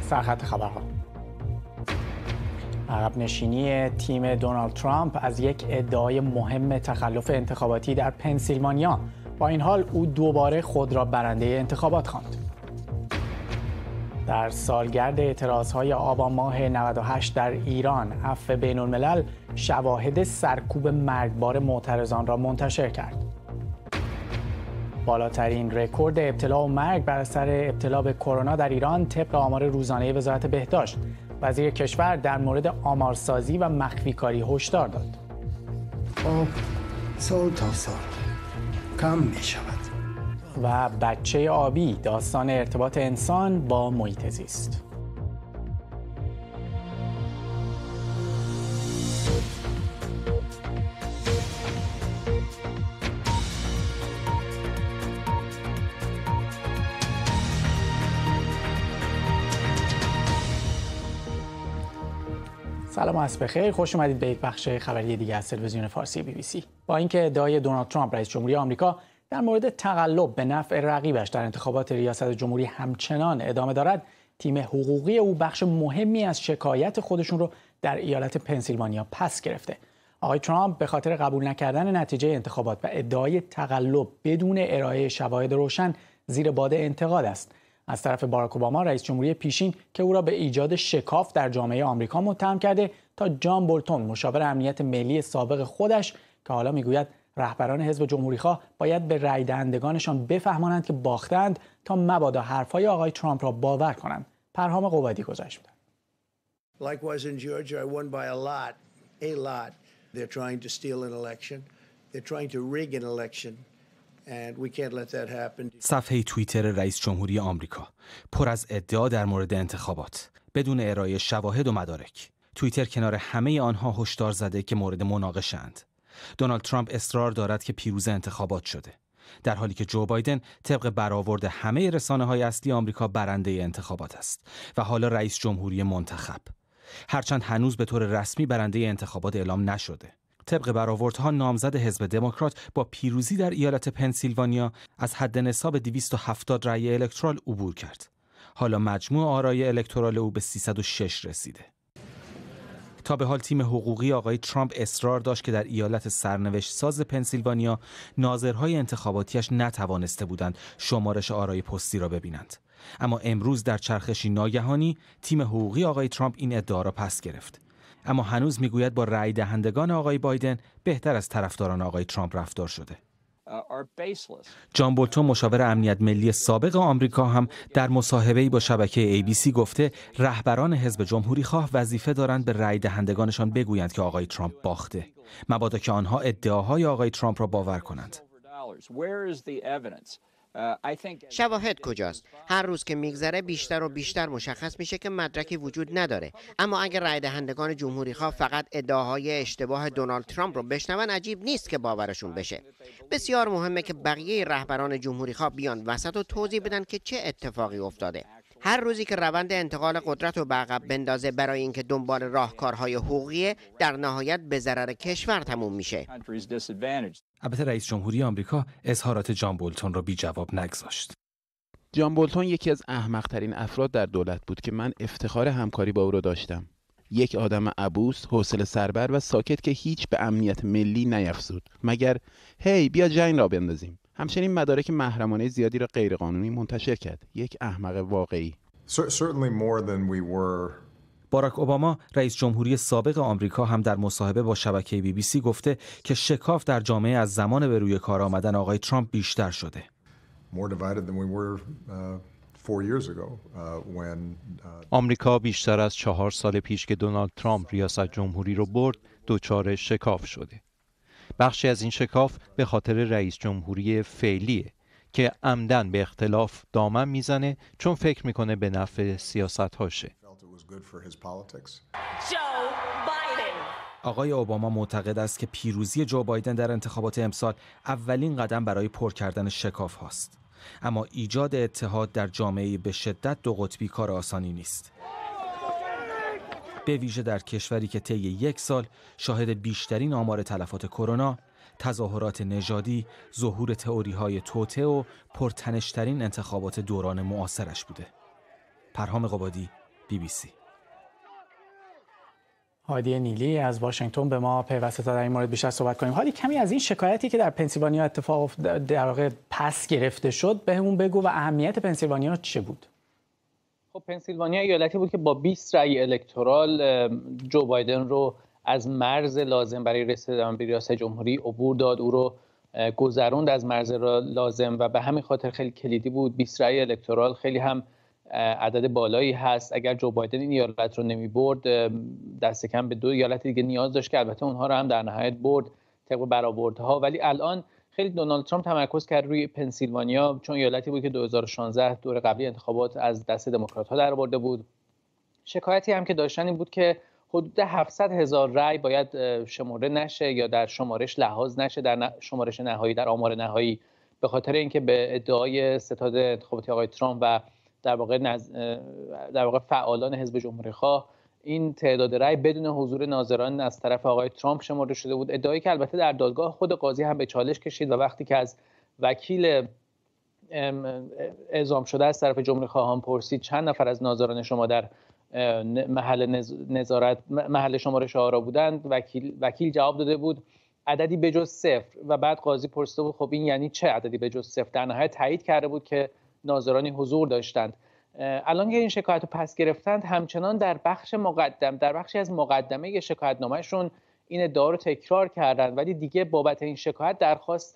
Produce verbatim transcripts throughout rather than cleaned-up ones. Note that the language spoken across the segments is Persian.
سرخط خبرها. عقب نشینی تیم دونالد ترامپ از یک ادعای مهم تخلف انتخاباتی در پنسیلوانیا. با این حال او دوباره خود را برنده انتخابات خواند. در سالگرد اعتراضهای آبان ماه نود و هشت در ایران، عفو بین الملل شواهد سرکوب مرگبار معترضان را منتشر کرد. بالاترین رکورد ابتلا و مرگ بر اثر ابتلا به کرونا در ایران طبق آمار روزانه وزارت بهداشت. وزیر کشور در مورد آمارسازی و مخفیکاری هشدار داد. خب سال تا سال کم می شود. و بچه آبی، داستان ارتباط انسان با محیط زیست. سلام و عصر بخیر، خوش اومدید به یک بخش خبری دیگه از تلویزیون فارسی بی بی سی. با اینکه ادعای دونالد ترامپ رئیس جمهوری آمریکا در مورد تقلب به نفع رقیبش در انتخابات ریاست جمهوری همچنان ادامه دارد، تیم حقوقی او بخش مهمی از شکایت خودشون رو در ایالت پنسیلوانیا پس گرفته. آقای ترامپ به خاطر قبول نکردن نتیجه انتخابات و ادعای تقلب بدون ارائه شواهد روشن زیر باد انتقاد است. از طرف باراک اوباما رئیس جمهوری پیشین که او را به ایجاد شکاف در جامعه آمریکا متهم کرده، تا جان بولتون مشاور امنیت ملی سابق خودش که حالا میگوید رهبران حزب جمهوریخواه باید به رای دهندگانشان بفهمانند که باختند تا مبادا حرفهای آقای ترامپ را باور کنند. پرهام قوادی گزارش می‌دهد. Likewise in Georgia I won by a lot, a lot. They're trying to steal an election. They're trying to rig an election. And we can't let that happen. صفحه توییتر رئیس جمهوری آمریکا پر از ادعا در مورد انتخابات بدون ارائه شواهد و مدارک. توییتر کنار همه آنها هشدار زده که مورد مناقشه‌اند. دونالد ترامپ اصرار دارد که پیروز انتخابات شده، در حالی که جو بایدن طبق برآورد همه رسانه‌های اصلی آمریکا برنده انتخابات است و حالا رئیس جمهوری منتخب، هرچند هنوز به طور رسمی برنده انتخابات اعلام نشده. طبق برآوردها نامزد حزب دموکرات با پیروزی در ایالت پنسیلوانیا از حد نصاب دویست و هفتاد رأی الکترال عبور کرد. حالا مجموع آرای الکترال او به سیصد و شش رسیده. تا به حال تیم حقوقی آقای ترامپ اصرار داشت که در ایالت سرنوشت ساز پنسیلوانیا ناظرهای انتخاباتیش نتوانسته بودند شمارش آرای پستی را ببینند. اما امروز در چرخشی ناگهانی تیم حقوقی آقای ترامپ این ادعا را پس گرفت. اما هنوز میگوید با رای دهندگان آقای بایدن بهتر از طرفداران آقای ترامپ رفتار شده. جان بولتون مشاور امنیت ملی سابق آمریکا هم در مصاحبه‌ای با شبکه ای بی سی گفته رهبران حزب جمهوریخواه وظیفه دارند به رای دهندگانشان بگویند که آقای ترامپ باخته، مبادا که آنها ادعاهای آقای ترامپ را باور کنند. شواهد کجاست؟ هر روز که میگذره بیشتر و بیشتر مشخص میشه که مدرکی وجود نداره. اما اگر رای دهندگان جمهوریخواه فقط ادعاهای اشتباه دونالد ترامپ رو بشنون عجیب نیست که باورشون بشه. بسیار مهمه که بقیه رهبران جمهوریخواه بیان وسط و توضیح بدن که چه اتفاقی افتاده. هر روزی که روند انتقال قدرت رو به عقب بندازه برای اینکه دنبال راهکارهای حقوقی، در نهایت به ضرر کشور تموم میشه. البته رئیس جمهوری آمریکا اظهارات جان بولتون را بی جواب نگذاشت. جان بولتون یکی از احمق‌ترین افراد در دولت بود که من افتخار همکاری با او را داشتم. یک آدم عبوس، حوصله سربر و ساکت که هیچ به امنیت ملی نیفزود مگر هی بیا جنگ را بندازیم. همچنین مدارک محرمانه زیادی را غیرقانونی منتشر کرد. یک احمق واقعی. باراک اوباما رئیس جمهوری سابق آمریکا هم در مصاحبه با شبکه بی بی سی گفته که شکاف در جامعه از زمان به روی کار آمدن آقای ترامپ بیشتر شده. آمریکا بیشتر از چهار سال پیش که دونالد ترامپ ریاست جمهوری رو برد دچار شکاف شده. بخشی از این شکاف به خاطر رئیس جمهوری فعلیه که عمدن به اختلاف دامن میزنه چون فکر میکنه به نفع سیاست‌هاشه. آقای اوباما معتقد است که پیروزی جو بایدن در انتخابات امسال اولین قدم برای پر کردن شکاف هاست. اما ایجاد اتحاد در جامعه به شدت دو قطبی کار آسانی نیست. به ویژه در کشوری که طی یک سال شاهد بیشترین آمار تلفات کرونا، تظاهرات نژادی، ظهور تئوری‌های توطئه و پرتنش‌ترین انتخابات دوران معاصرش بوده. پرهام قبادی، بی بی سی. هادی نیلی از واشنگتن به ما پیوسته تا در این مورد بیشتر صحبت کنیم. هادی، کمی از این شکایتی که در پنسیلوانیا اتفاق در واقع پس گرفته شد بهمون بگو و اهمیت پنسیلوانیا چه بود؟ خب پنسیلوانیا ایالتی بود که با بیست رأی الکترال جو بایدن رو از مرز لازم برای رسیدن به ریاست جمهوری عبور داد، او رو گذروند از مرز لازم و به همین خاطر خیلی کلیدی بود. بیست رأی الکترال خیلی هم عدد بالایی هست. اگر جو بایدن این ایالت رو نمی برد دست کم به دو ایالت دیگه نیاز داشت که البته اونها رو هم در نهایت برد طبق برآوردها. ولی الان خیلی دونالد ترامپ تمرکز کرد روی پنسیلوانیا، چون ایالتی بود که دو هزار و شانزده دور قبلی انتخابات از دست دموکرات‌ها در آورده بود. شکایتی هم که داشتن این بود که حدود هفتصد هزار رأی باید شمرده نشه یا در شمارش لحاظ نشه در شمارش نهایی، در آمار نهایی، به خاطر اینکه به ادعای ستاد انتخاباتی آقای ترامپ و در واقع نز... در واقع فعالان حزب جمهوری‌خواه این تعداد رأی بدون حضور ناظران از طرف آقای ترامپ شمرده شده بود. ادعایی که البته در دادگاه خود قاضی هم به چالش کشید و وقتی که از وکیل اعزام شده از طرف جمهوری‌خواهان پرسید چند نفر از ناظران شما در محل نظارت محل شمارش آرا بودند، وکیل وکیل جواب داده بود عددی بجز صفر و بعد قاضی پرسیده بود خب این یعنی چه عددی بجز صفر؟ در نهایت تایید کرده بود که ناظرانی حضور داشتند. الان که این شکایت رو پس گرفتند همچنان در بخش مقدم در بخشی از مقدمه شکایتنامه‌شون این ادعا رو تکرار کردند، ولی دیگه بابت این شکایت درخواست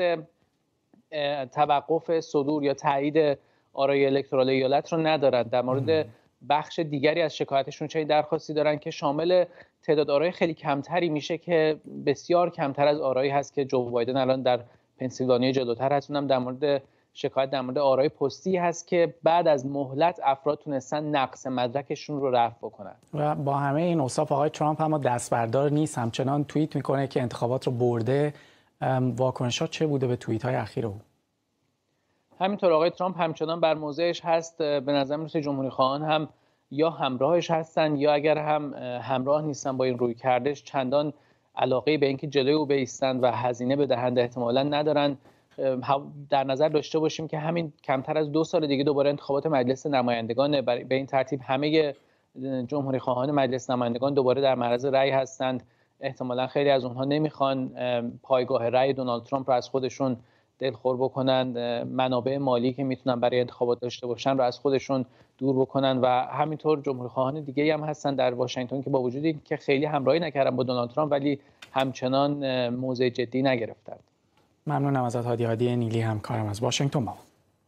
توقف صدور یا تایید آرای الکترال ایالت رو ندارند. در مورد بخش دیگری از شکایتشون چه درخواستی دارن که شامل تعداد آرای خیلی کمتری میشه که بسیار کمتر از آرایی هست که جو بایدن الان در پنسیلوانیا جلوتر هست. اونم در مورد شکایت در مورد آرای پستی هست که بعد از مهلت افراد تونستن نقص مدرکشون رو رفع بکنن. و با همه این اوصاف آقای ترامپ اما دستبردار نیست، همچنان توییت میکنه که انتخابات رو برده. واکنشات چه بوده به توییت های اخیر او؟ همینطور آقای ترامپ همچنان بر موضعش هست. به نظر میرسه جمهوری خواهان هم یا همراهش هستن یا اگر هم همراه نیستن با این روی کردش چندان علاقه به اینکه جلوی او بایستند و هزینه بدهند احتمالاً ندارن. در نظر داشته باشیم که همین کمتر از دو سال دیگه دوباره انتخابات مجلس نمایندگان، به این ترتیب همه جمهوری خواهان مجلس نمایندگان دوباره در معرض رأی هستند. احتمالاً خیلی از اونها نمیخوان پایگاه رأی دونالد ترامپ رو از خودشون دلخور بکنند، منابع مالی که میتونن برای انتخابات داشته باشن رو از خودشون دور بکنن و همینطور جمهوری خواهان دیگه هم هستن در واشنگتن که با وجودی که خیلی همراهی نکردن با دونالد ترامپ ولی همچنان موضع جدی نگرفتند. ممنونم ازت هادی. هادی نیلی همکارم از واشنگتن با.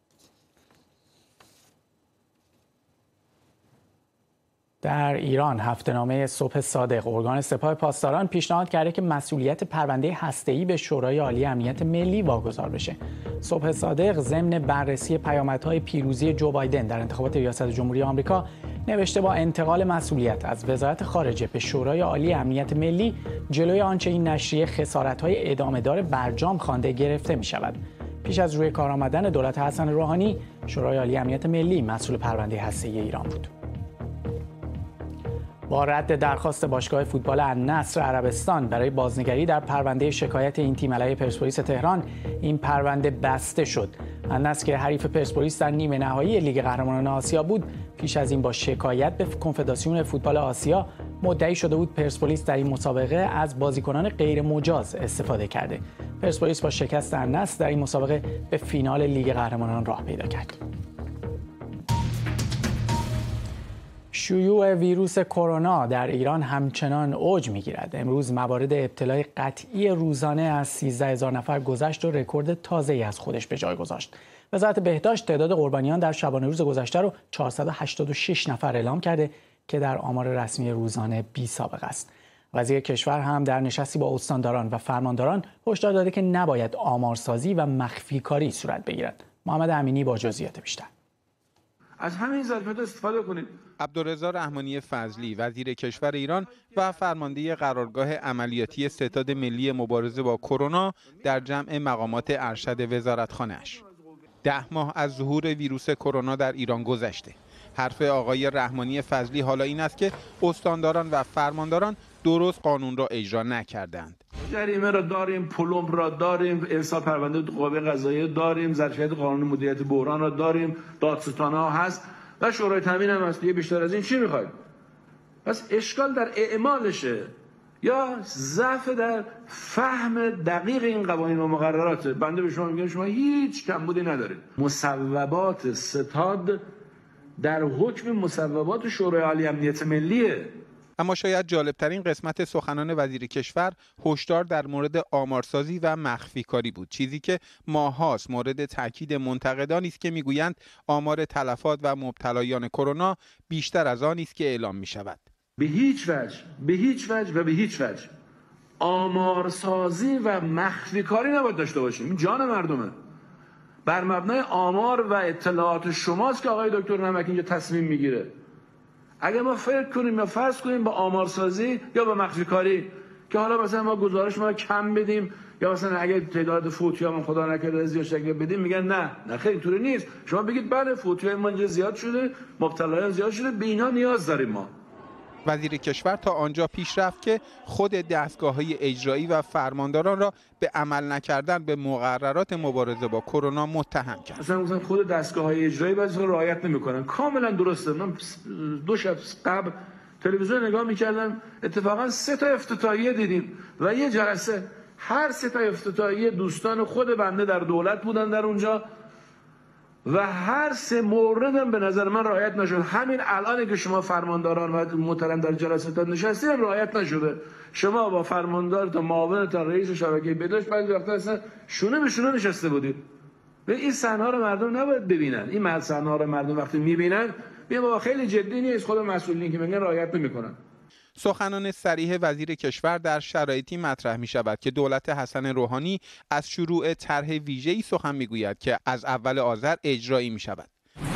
در ایران هفته‌نامه صبح صادق ارگان سپاه پاسداران پیشنهاد کرده که مسئولیت پرونده هسته‌ای به شورای عالی امنیت ملی واگذار بشه. صبح صادق ضمن بررسی پیامدهای پیروزی جو بایدن در انتخابات ریاست جمهوری آمریکا نوشته با انتقال مسئولیت از وزارت خارجه به شورای عالی امنیت ملی جلوی آنچه این نشریه خسارت‌های ادامه‌دار برجام خوانده گرفته می‌شود. پیش از روی کار آمدن دولت حسن روحانی، شورای عالی امنیت ملی مسئول پرونده هسته‌ای ایران بود. با رد درخواست باشگاه فوتبال النصر عربستان برای بازنگری در پرونده شکایت این تیم علیه پرسپولیس تهران، این پرونده بسته شد. النصر که حریف پرسپولیس در نیمه نهایی لیگ قهرمانان آسیا بود، پیش از این با شکایت به کنفدراسیون فوتبال آسیا مدعی شده بود پرسپولیس در این مسابقه از بازیکنان غیر مجاز استفاده کرده. پرسپولیس با شکست النصر در این مسابقه به فینال لیگ قهرمانان راه پیدا کرد. شیوع ویروس کرونا در ایران همچنان اوج می‌گیرد. امروز موارد ابتلای قطعی روزانه از سیزده هزار نفر گذشت و رکورد تازه‌ای از خودش به جای گذاشت. وزارت بهداشت تعداد قربانیان در شبانه روز گذشته رو چهارصد و هشتاد و شش نفر اعلام کرده که در آمار رسمی روزانه بی‌سابقه است. وزیر کشور هم در نشستی با استانداران و فرمانداران هشدار داده که نباید آمارسازی و مخفی کاری صورت بگیرد. محمد امینی با جزئیات بیشتر. از همین ظرفیت استفاده کنید. عبدالرضا رحمانی فضلی وزیر کشور ایران و فرمانده قرارگاه عملیاتی ستاد ملی مبارزه با کرونا در جمع مقامات ارشد وزارتخانه‌اش. ده ماه از ظهور ویروس کرونا در ایران گذشته. حرف آقای رحمانی فضلی حالا این است که استانداران و فرمانداران درست قانون را اجرا نکردند. جریمه را داریم، پلم را داریم، ارسال پرونده قوه قضاییه داریم، ظرفیت قانون مدیریت بحران را داریم، دادستان‌ها هست. و شورای تامین هم هست. دیگه بیشتر از این چی میخواید؟ پس اشکال در اعمالشه یا ضعف در فهم دقیق این قوانین و مقررات. بنده به شما میگم شما هیچ کمبودی ندارید. مصوبات ستاد در حکم مصوبات شورای عالی امنیت ملیه. اما شاید جالبترین قسمت سخنان وزیر کشور هشدار در مورد آمارسازی و مخفی کاری بود، چیزی که ماهاست مورد تاکید منتقدانی است که میگویند آمار تلفات و مبتلایان کرونا بیشتر از آنی است که اعلام می شود. به هیچ وجه به هیچ وجه و به هیچ وجه آمارسازی و مخفی کاری نباید داشته باشیم. این جان مردمه. بر مبنای آمار و اطلاعات شماست که آقای دکتر نمک اینجا تصمیم میگیره. اگه ما فکر کنیم یا فرض کنیم با آمارسازی یا با مخفی کاری که حالا مثلا ما گزارش ما کم بدیم یا مثلا اگه تعداد فوتیامون خدا نکرده زیاد شکل بدیم، میگن نه نه خیلی اینطوری نیست. شما بگید بله فوتیای ما اینجا زیاد شده، مبتلایان زیاد شده، به اینا نیاز داریم ما. وزیر کشور تا آنجا پیش رفت که خود دستگاه‌های اجرایی و فرمانداران را به عمل نکردن به مقررات مبارزه با کرونا متهم کرد. مثلا مثلا خود دستگاه‌های اجرایی بعضی وقتا رعایت نمی‌کنن. کاملا درسته. من دو شب قبل تلویزیون نگاه می‌کردم، اتفاقا سه تا افتتاحیه دیدیم و یه جلسه هر سه تا افتتاحیه دوستان خود بنده در دولت بودن در اونجا و هر سه مورد هم به نظر من رعایت نشد. همین الان که شما فرمانداران و محترم در جلسات نشستید رعایت نشده. شما با فرماندارتون، معاونتون، رئیس شبکه بهداشت بعضی وقتا اصلا شونه به شونه نشسته بودید. این صحنه‌ها رو مردم نباید ببینن. این صحنه‌ها رو مردم وقتی می‌بینن میگن بابا خیلی جدی نیست، خود مسئولین که میگن رعایت نمی‌کنن. سخنان صریح وزیر کشور در شرایطی مطرح می شود که دولت حسن روحانی از شروع طرح ویژه‌ای سخن می‌گوید که از اول آذر اجرایی می شود.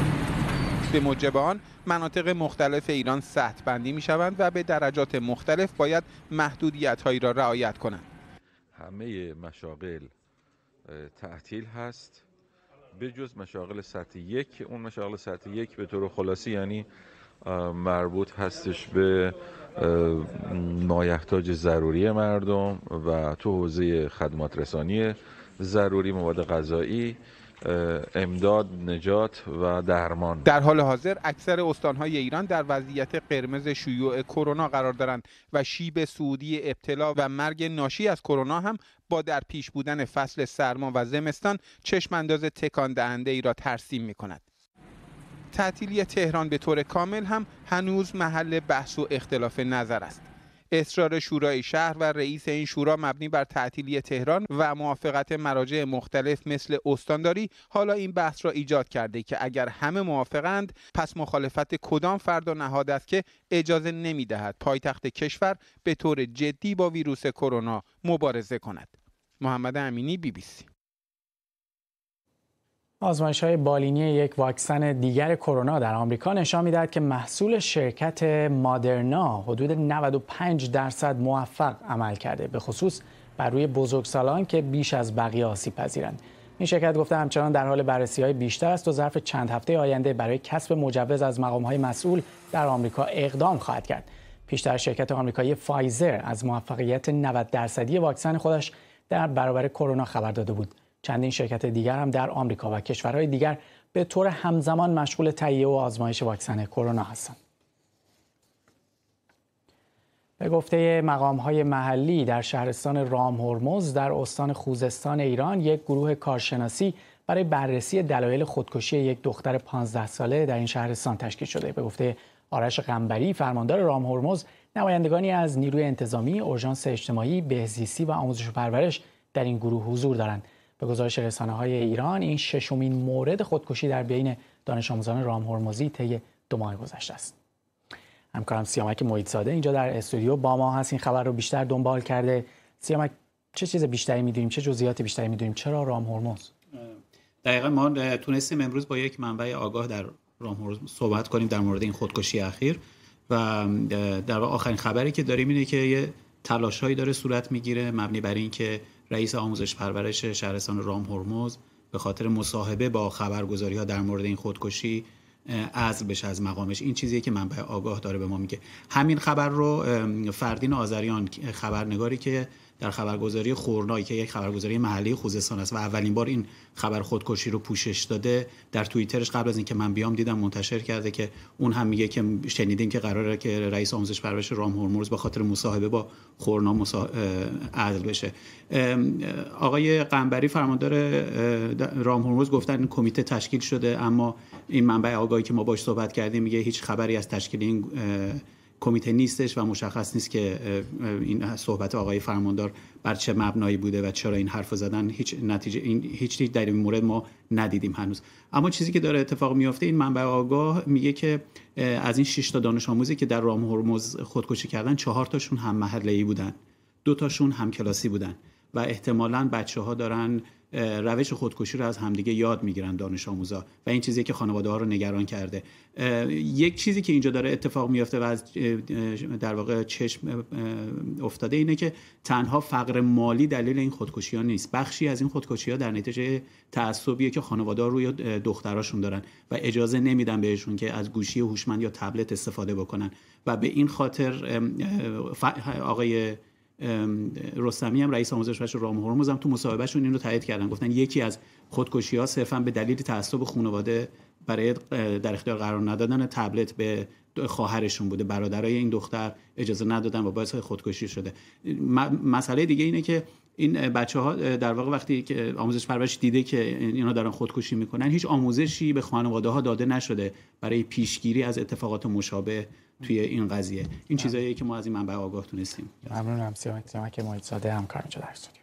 به موجب آن مناطق مختلف ایران سطح بندی می شوند و به درجات مختلف باید محدودیت‌هایی را رعایت کنند. همه مشاغل تعطیل هست به جز مشاغل سطح یک. اون مشاغل سطح یک به طور خلاصی یعنی مربوط هستش به مایحتاج ضروری مردم و تو حوزه خدمات رسانی ضروری، مواد غذایی، امداد، نجات و درمان. در حال حاضر اکثر استانهای ایران در وضعیت قرمز شیوع کرونا قرار دارند و شیب صعودی ابتلا و مرگ ناشی از کرونا هم با در پیش بودن فصل سرما و زمستان چشم انداز تکان دهنده ای را ترسیم می کند. تعطیلی تهران به طور کامل هم هنوز محل بحث و اختلاف نظر است. اصرار شورای شهر و رئیس این شورا مبنی بر تعطیلی تهران و موافقت مراجع مختلف مثل استانداری حالا این بحث را ایجاد کرده که اگر همه موافقند پس مخالفت کدام فرد و نهاد است که اجازه نمی‌دهد پایتخت کشور به طور جدی با ویروس کرونا مبارزه کند. محمد امینی، بی بی سی. آزمایش‌های بالینی یک واکسن دیگر کرونا در آمریکا نشان می‌دهد که محصول شرکت مادرنا حدود نود و پنج درصد موفق عمل کرده، به خصوص بر روی بزرگسالان که بیش از بقیه آسیب پذیرند. این شرکت گفته همچنان در حال بررسی‌های بیشتر است و ظرف چند هفته آینده برای کسب مجوز از مقام‌های مسئول در آمریکا اقدام خواهد کرد. پیشتر شرکت آمریکایی فایزر از موفقیت نود درصدی واکسن خودش در برابر کرونا خبر داده بود. چندین شرکت دیگر هم در آمریکا و کشورهای دیگر به طور همزمان مشغول تهیه و آزمایش واکسن کرونا هستند. به گفته مقام‌های محلی در شهرستان رام هرمز در استان خوزستان ایران یک گروه کارشناسی برای بررسی دلایل خودکشی یک دختر پانزده ساله در این شهرستان تشکیل شده. به گفته آرش قنبری فرماندار رام هرمز، نمایندگانی از نیروی انتظامی، اورژانس اجتماعی، بهزیستی و آموزش و پرورش در این گروه حضور دارند. به گزارش رسانه‌های ایران این ششمین مورد خودکشی در بین دانش آموزان رام هرمزی طی دو ماه گذشته است. همکارم سیامک محیط‌زاده اینجا در استودیو با ما هست، این خبر رو بیشتر دنبال کرده. سیامک، چه چیز بیشتری می‌دونیم، چه جزئیات بیشتری می‌دونیم؟ چرا رام هرمز؟ دقیقاً ما تونستیم امروز با یک منبع آگاه در رام هرمز صحبت کنیم در مورد این خودکشی اخیر و در واقع آخرین خبری که داریم اینه که یه تلاش‌هایی داره صورت می‌گیره مبنی بر این که رئیس آموزش پرورش شهرستان رام هرمز به خاطر مصاحبه با خبرگزاری‌ها در مورد این خودکشی عزل بشه از مقامش. این چیزیه که منبع آگاه داره به ما میگه. همین خبر رو فردین آذریان، خبرنگاری که در خبرگزاری خورنایی که یک خبرگزاری محلی خوزستان است و اولین بار این خبر خودکشی رو پوشش داده، در توییترش قبل از اینکه من بیام دیدم منتشر کرده که اون هم میگه که شنیدیم که قراره که رئیس آموزش پرورش رام هرمز به خاطر مصاحبه با خورنا مسا... عزل بشه. آقای قنبری فرماندار رام هرمز گفتن کمیته تشکیل شده، اما این منبع آگاهی که ما باهاش صحبت کردیم میگه هیچ خبری از تشکیل این کمیته نیستش و مشخص نیست که این صحبت آقای فرماندار بر چه مبنایی بوده و چرا این حرف زدن. هیچ نتیجه این هیچ چیزی در این مورد ما ندیدیم هنوز. اما چیزی که داره اتفاق میفته، این منبع آگاه میگه که از این شش تا دانش آموزی که در رام هرمز خودکشی کردن، چهار تاشون هم محله‌ای بودن، دو تاشون هم کلاسی بودن و احتمالاً بچه‌ها دارن روش خودکشی رو از همدیگه یاد میگیرن دانش آموزا و این چیزی که خانواده ها رو نگران کرده. یک چیزی که اینجا داره اتفاق میفته و از در واقع چشم افتاده اینه که تنها فقر مالی دلیل این خودکشی ها نیست. بخشی از این خودکشی ها در نتیجه تعصبیه که خانواده ها روی دختراشون دارن و اجازه نمیدن بهشون که از گوشی هوشمند یا تبلت استفاده بکنن و به این خاطر آقای رستمی هم رئیس آموزش پرورش رام هرمز هم تو مصاحبهشون این رو تایید کردن، گفتن یکی از خودکشی‌ها صرفاً به دلیل تعصب خانواده برای در اختیار قرار ندادن تبلت به خواهرشون بوده، برادرای این دختر اجازه ندادن و باعث خودکشی شده. مسئله دیگه اینه که این بچه‌ها در واقع وقتی که آموزش پرورش دیده که اینا دارن خودکشی میکنن، هیچ آموزشی به خانواده‌ها داده نشده برای پیشگیری از اتفاقات مشابه توی این قضیه. این چیزاییه که ما از این منبع آگاه تونستیم. ممنونم. سیامک محیط‌زاده همکار اینجا در استودیو.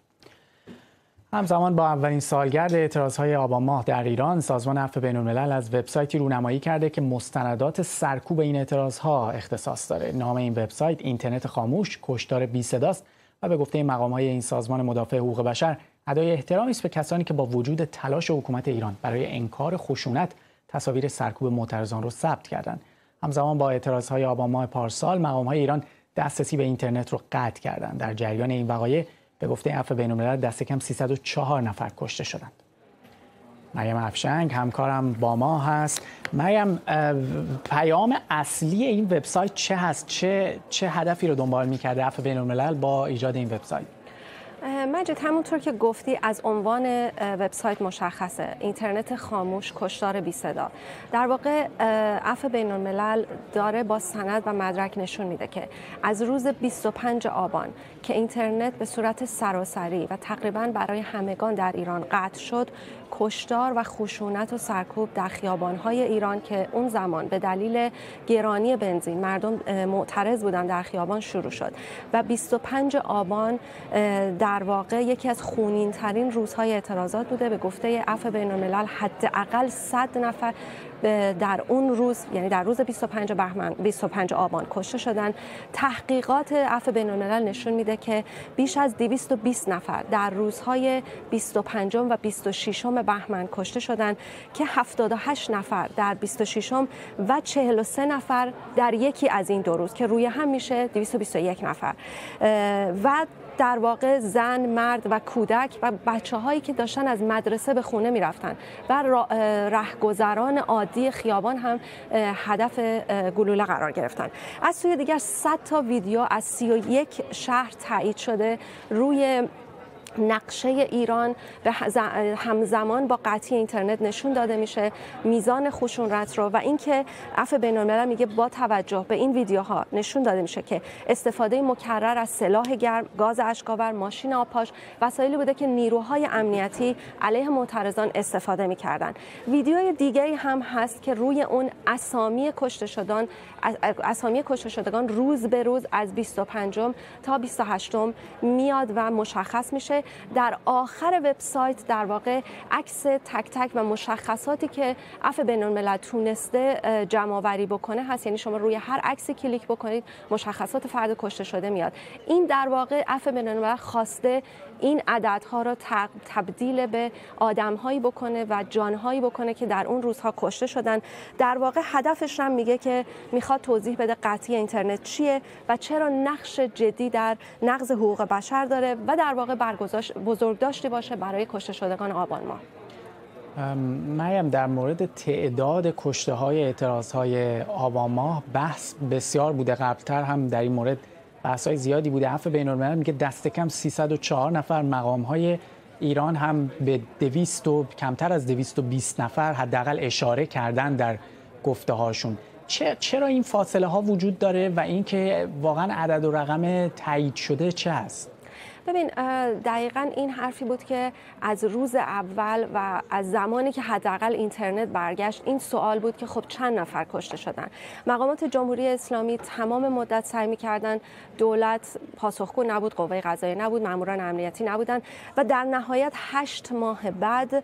همزمان با اولین سالگرد اعتراضهای آبان ماه در ایران، سازمان عفو بین‌الملل از وبسایتی رونمایی کرده که مستندات سرکوب این اعتراضها اختصاص داره. نام این وبسایت اینترنت خاموش کشتار بی صداست و به گفته مقام‌های این سازمان مدافع حقوق بشر ادای احترامی است به کسانی که با وجود تلاش حکومت ایران برای انکار خشونت تصاویر سرکوب معترضان رو ثبت کردند. همزمان با اعتراضهای آبان ماه پارسال، مقام‌های ایران دسترسی به اینترنت رو قطع کردند. در جریان این وقایع به گفته عفو بین‌الملل دست کم سیصد و چهار نفر کشته شدند. مریم افشنگ همکارم با ما هست. مریم، پیام اصلی این وبسایت چه هست؟ چه چه هدفی رو دنبال می‌کرده عفو بین‌الملل با ایجاد این وبسایت؟ مجید، همونطور که گفتی از عنوان وبسایت مشخصه، اینترنت خاموش کشتار بی صدا. در واقع عفو بین‌الملل داره با سند و مدرک نشون میده که از روز بیست و پنج آبان که اینترنت به صورت سراسری و تقریباً برای همگان در ایران قطع شد، کشتار و خشونت و سرکوب در خیابان‌های ایران که اون زمان به دلیل گرانی بنزین مردم معترض بودن در خیابان شروع شد و بیست و پنج آبان در واقع یکی از خونین‌ترین روزهای اعتراضات بوده. به گفته عفو بین‌الملل حداقل صد نفر در اون روز، یعنی در روز بیست و پنج بهمن بیست و پنج آبان کشته شدن. تحقیقات عفو بین‌الملل نشون میده که بیش از دویست و بیست نفر در روزهای بیست و پنج و بیست و شش بهمن کشته شدن که هفتاد و هشت نفر در بیست و شش و چهل و سه نفر در یکی از این دو روز که روی هم میشه دویست و بیست و یک نفر و در واقع زن، مرد و کودک و بچه هایی که داشتن از مدرسه به خونه می رفتن و رهگذران عادی خیابان هم هدف گلوله قرار گرفتن. از سوی دیگر صد تا ویدیو از سی و یک شهر تایید شده روی نقشه ایران به همزمان با قطعی اینترنت نشون داده میشه میزان خشونت رو و اینکه عفو بین‌الملل میگه با توجه به این ویدیوها نشون داده میشه که استفاده مکرر از سلاح گرم، گاز اشک‌آور، ماشین آبپاش وسایلی بوده که نیروهای امنیتی علیه معترضان استفاده میکردن. ویدیوی دیگری هم هست که روی اون اسامی کشته شدگان اسامی کشته شدگان روز به روز از بیست و پنج تا بیست و هشت میاد و مشخص میشه. در آخر وبسایت در واقع عکس تک تک و مشخصاتی که عفو بین‌الملل تونسته جمع آوری بکنه هست، یعنی شما روی هر عکسی کلیک بکنید مشخصات فرد کشته شده میاد. این در واقع عفو بین‌الملل خواسته این عددها را تبدیل به آدم‌هایی بکنه و جان‌هایی بکنه که در اون روزها کشته شدن. در واقع هدفش هم میگه که میخواد توضیح بده قطعی اینترنت چیه و چرا نقش جدی در نقض حقوق بشر داره و در واقع بزرگداشتی باشه برای کشته شدگان آبان ماه. مریم، در مورد تعداد کشته های اعتراض های آبان ماه بحث بسیار بوده. قبلتر هم در این مورد بحث‌های زیادی بوده. عفو بین‌الملل میگه دست کم سیصد و چهار نفر، مقام‌های ایران هم به دویست و کمتر از دویست و بیست نفر حداقل اشاره کردن در گفته‌هاشون. چرا این فاصله ها وجود داره و اینکه واقعا عدد و رقم تایید شده چه هست؟ ببین دقیقاً این حرفی بود که از روز اول و از زمانی که حداقل اینترنت برگشت این سوال بود که خب چند نفر کشته شدن. مقامات جمهوری اسلامی تمام مدت سعی می‌کردن، دولت پاسخگو نبود، قوه قضاییه نبود، ماموران امنیتی نبودن و در نهایت هشت ماه بعد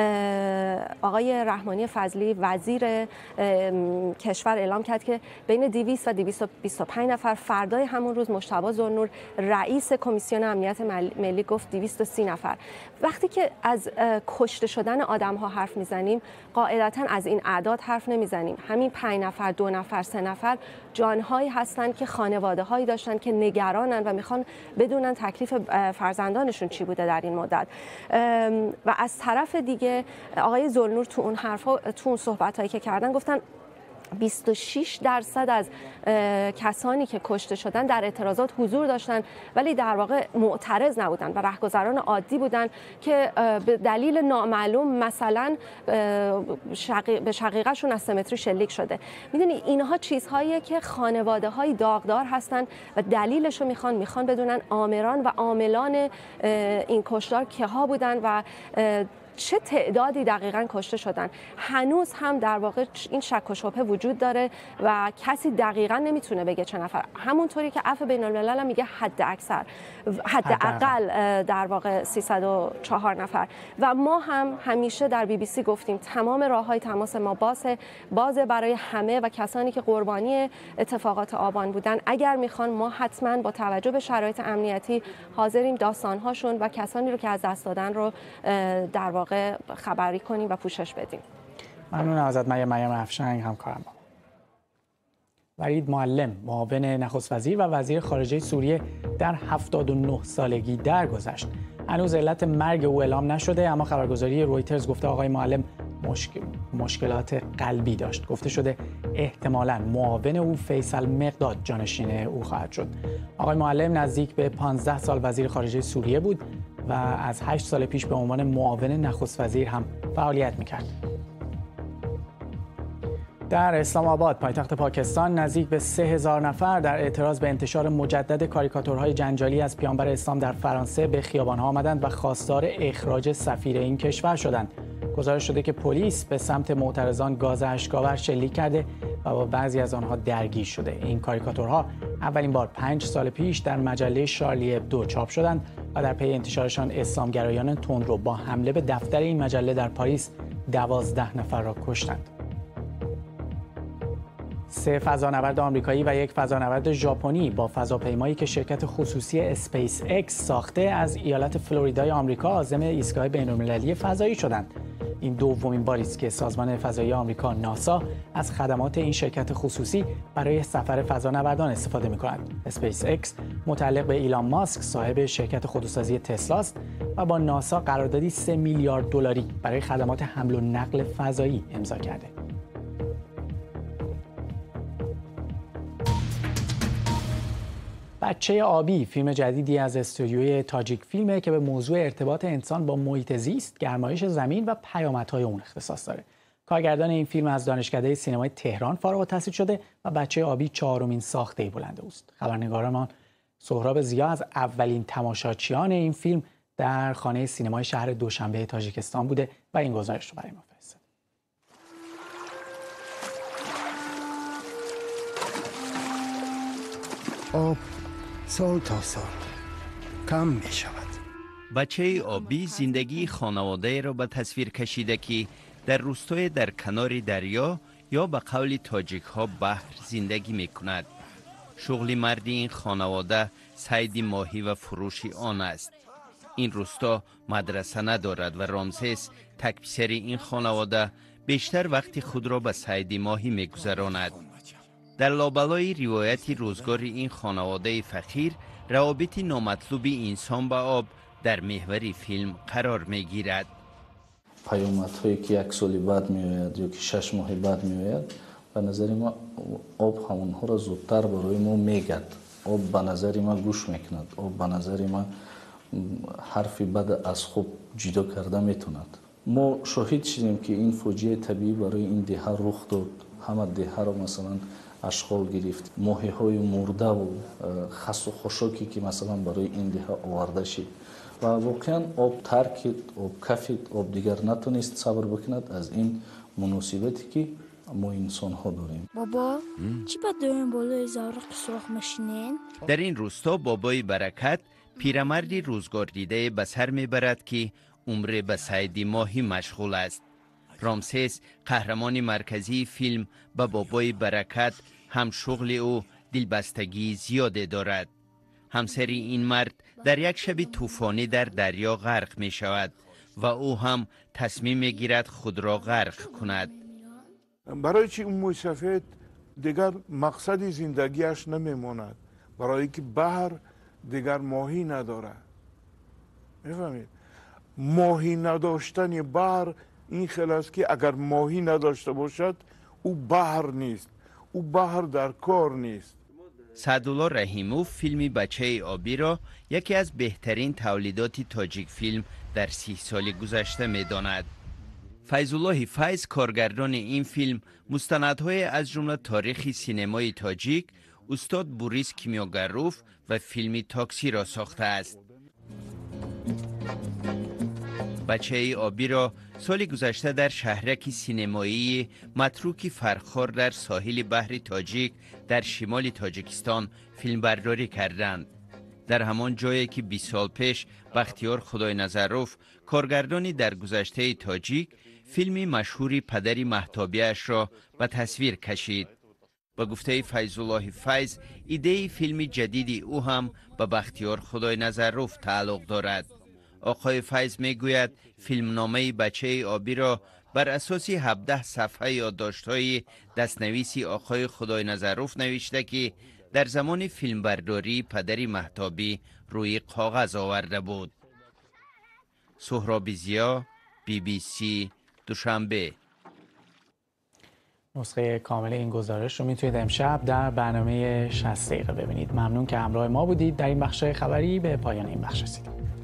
آقای رحمانی فضلی وزیر کشور اعلام کرد که بین دویست و دویست و بیست و پنج نفر. فردای همون روز مجتبی ذوالنور رئیس کمیسیون امنیت ملی گفت دویست و سی نفر. وقتی که از کشته شدن آدم ها حرف میزنیم قاعدتا از این اعداد حرف نمیزنیم. همین پنج نفر، دو نفر، سه نفر جانهایی هستند که خانواده هایی داشتن که نگرانن و میخوان بدونن تکلیف فرزندانشون چی بوده در این مدت. و از طرف دیگه آقای ذوالنور تو اون حرفا، تو اون صحبت هایی که کردن گفتن بیست و شش درصد از کسانی که کشته شدن در اعتراضات حضور داشتن ولی در واقع معترض نبودن و رهگذران عادی بودن که به دلیل نامعلوم مثلا شقیق به شقیقه‌شون از سمتری شلیک شده. میدونی اینها چیزهایی که خانواده‌های داغدار هستن و دلیلش رو میخوان میخوان بدونن آمران و عاملان این کشتار کیها بودن و چه تعدادی دقیقاً کشته شدن. هنوز هم در واقع این شک و شبهه وجود داره و کسی دقیقاً نمیتونه بگه چه نفر. همونطوری که عفو بین‌الملل هم میگه حد اکثر حداقل در واقع سیصد و چهار نفر. و ما هم همیشه در بی بی سی گفتیم تمام راههای تماس ما بازه بازه برای همه و کسانی که قربانی اتفاقات آبان بودن. اگر میخوان ما حتما با توجه به شرایط امنیتی حاضریم داستانهاشون و کسانی رو که از دست دادن رو در واقع خبری کنیم و پوشش بدیم. ممنونم ازت مریم مریم افشنگ همکارم. ولید معلم معاون نخست وزیر و وزیر خارجه سوریه در هفتاد و نه سالگی درگذشت. هنوز علت مرگ او اعلام نشده اما خبرگزاری رویترز گفته آقای معلم مشکل... مشکلات قلبی داشت. گفته شده احتمالاً معاون او فیصل مقداد جانشین او خواهد شد. آقای معلم نزدیک به پانزده سال وزیر خارجه سوریه بود و از هشت سال پیش به عنوان معاون نخست وزیر هم فعالیت میکرد. در اسلام آباد پایتخت پاکستان نزدیک به سه هزار نفر در اعتراض به انتشار مجدد کاریکاتورهای جنجالی از پیامبر اسلام در فرانسه به خیابان‌ها آمدند و خواستار اخراج سفیر این کشور شدند. گزارش شده که پلیس به سمت معترضان گاز اشک‌آور شلیک کرده و با بعضی از آنها درگیر شده. این کاریکاتورها اولین بار پنج سال پیش در مجله شارلی ابدو چاپ شدند و در پی انتشارشان اسلامگرایان تندرو با حمله به دفتر این مجله در پاریس دوازده نفر را کشتند. سه فضانورد آمریکایی و یک فضانورد ژاپنی با فضاپیمایی که شرکت خصوصی اسپیس اکس ساخته از ایالت فلوریدای آمریکا عازم ایستگاه بین‌المللی فضایی شدند. این دومین باری است که سازمان فضایی آمریکا ناسا از خدمات این شرکت خصوصی برای سفر فضانوردان استفاده می‌کند. اسپیس اکس متعلق به ایلان ماسک صاحب شرکت خودروسازی تسلا است و با ناسا قراردادی سه میلیارد دلاری برای خدمات حمل و نقل فضایی امضا کرده. بچه آبی فیلم جدیدی از استودیوی تاجیک فیلمه که به موضوع ارتباط انسان با محیط زیست، گرمایش زمین و پیامدهای اون اختصاص داره. کارگردان این فیلم از دانشکده سینمای تهران فارغ التحصیل شده و بچه آبی چهارمین ساخته بلند اوست. خبرنگارمان سهراب ضیا از اولین تماشاچیان این فیلم در خانه سینمای شهر دوشنبه تاجیکستان بوده و این گزارش رو برای ما فرستاد. آب سال تا سال کم می شود. بچه آبی زندگی خانواده را به تصویر کشیده که در روستای در کنار دریا یا به قول تاجیک ها بحر زندگی می کند. شغل مردی این خانواده صید ماهی و فروش آن است. این روستا مدرسه ندارد و رامسس تک پسر این خانواده بیشتر وقت خود را به صید ماهی می گذراند. در لابلای روایت روزگار این خانواده فقیر، روابط نامطلوب انسان با آب در محور فیلم قرار می گیرد. پیامدهایی که یک سالی بعد می آید یا که شش ماه بعد می آید، به نظر ما آب همونها را زودتر برای ما میگد. آب به نظر ما گوش میکند، آب به نظر ما حرفی بد از خوب جدا کرده میتوند. ما شاهد شدیم که این فوجیه طبیعی برای این دهه رخ داد. همه دهه را مثلا اشغال گرفت، ماهی های مرده و خس و خشکی که مثلا برای این دهه آورده شد و واقعا آب ترکید، آب کفید، آب دیگر نتونست صبر بکند از این مناسبتی که ما انسان ها داریم. بابا چی باید داریم بالای زارق سرخ ماشینین؟ در این روستا بابای برکت پیرمردی روزگار دیده به سر میبرد که عمر به صید ماهی مشغول است. رامسیس قهرمان مرکزی فیلم به بابای برکت هم شغل او دلبستگی زیاده دارد. همسری این مرد در یک شب طوفانی در دریا غرق می شود و او هم تصمیم می گیرد خود را غرق کند. برای چی اون موی سفید دیگر مقصد زندگیش نمیماند، برای که بحر دیگر ماهی نداره. میفهمید؟ ماهی نداشتن بحر این خیلی است که اگر ماهی نداشته باشد او بحر نیست، او بحر در کار نیست. سعدالله رحیموف فیلمی بچه آبی را یکی از بهترین تولیدات تاجیک فیلم در سی سال گذشته می داند. فیض‌الله فیض کارگردان این فیلم مستندهای از جمله تاریخ سینمای تاجیک، استاد بوریس کیمیاگروف و فیلمی تاکسی را ساخته است. بچه آبی را سال گذشته در شهرک سینمایی متروکی فرخار در ساحل بحر تاجیک در شمال تاجیکستان فیلم برداری کردند. در همان جایی که بیست سال پیش بختیار خدای نظروف کارگردانی در گذشته تاجیک فیلمی مشهوری پدری مهتابیش را به تصویر کشید. با گفته فیض‌الله فیض ایده فیلمی جدیدی او هم به بختیار خدای نظروف تعلق دارد. آقای فیض می گوید فیلمنامه بچه آبی را بر اساس هفده صفحه یادداشت‌های دستنویسی آقای خدای نظروف نوشته که در زمان فیلمبرداری پدری مهتابی روی کاغذ آورده بود. سهراب ضیا، بی بی سی، دوشنبه. نسخه کامل این گزارش رو میتونید امشب در برنامه شصت دقیقه ببینید. ممنون که همراه ما بودید. در این بخش خبری به پایان این بخش رسیدیم.